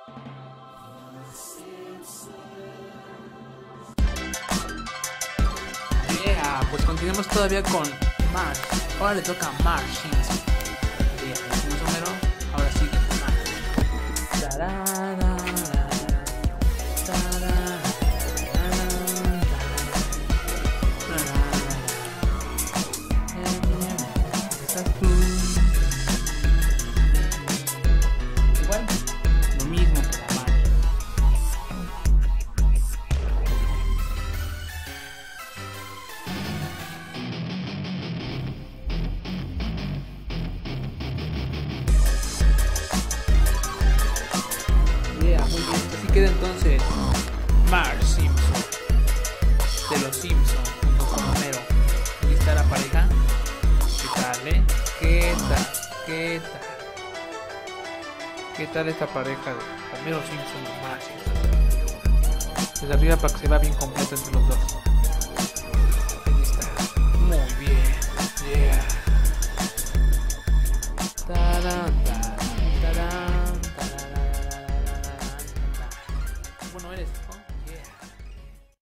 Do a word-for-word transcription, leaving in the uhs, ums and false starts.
Yeah, pues continuamos todavía con Marge. Ahora le toca a Marge Simpson. Yeah, el número, ahora sigue Marge. Tarara. Igual, lo mismo para Marge. Yeah, muy bien. Así queda entonces Marge Simpson de los Simpsons junto con Homero. Aquí está la pareja. ¿Qué tal, eh? ¿Qué tal? ¿Qué tal? ¿Qué tal esta pareja de Homero Simpson y Marge Simpson? Desde arriba para que se vea bien completo entre los dos.